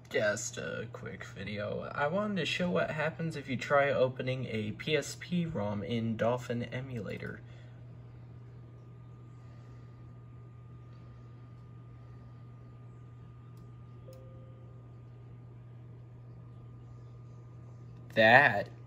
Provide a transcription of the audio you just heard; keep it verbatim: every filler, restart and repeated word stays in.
Just a quick video. I wanted to show what happens if you try opening a P S P ROM in Dolphin emulator. That